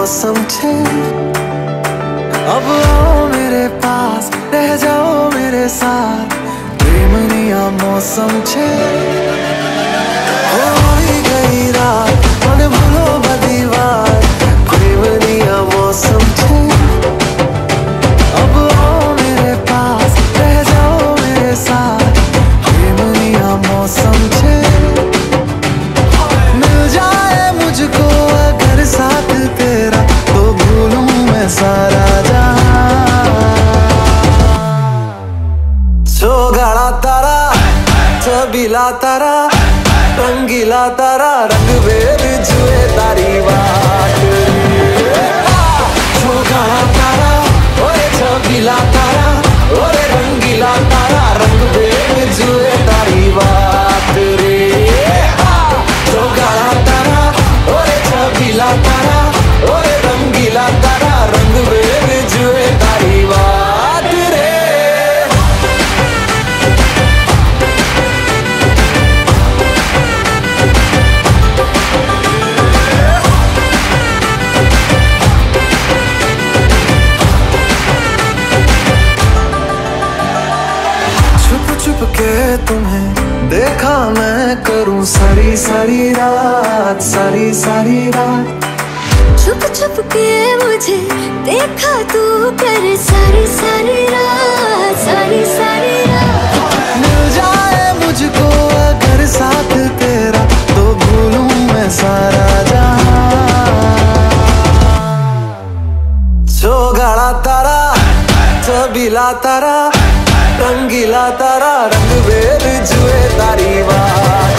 मौसम छे। अब आओ मेरे पास, रह जाओ मेरे साथ, प्रेमनिया मौसम छे। हो गई रात, मन भूलो बदी बात, प्रेमनिया मौसम छे। अब आओ मेरे पास, रह जाओ मेरे साथ, प्रेमनिया मौसम छे। मिल जाए मुझको अगर साथ तेरा, तो भूलूं मैं सारा गाड़ा तारा, छबीला तारा, रंगीला तारा, रंग बेर जुए तारी बात। गाड़ा तारा, ओरे छबीला तारा, ओरे रंगीला तारा, रंग बेर जुए तारी बात रे। गाड़ा तारा, ओरे छबीला तारा, ओरे रंगीला तारा, रंग बेर जुए तारी बात रे। छुप के तुम्हें देखा मैं, करूं सारी सारी रात, सारी सारी रात। छुप छुप के मुझे देखा तू कर सारी सारी रात, सारी सारी रात। मिल जाए मुझको अगर साथ तेरा, तो भूलूं मैं सारा जहां। गाड़ा तारा, छबीला तारा, रंगीला तारा, रंग बेर जुए तारी बात।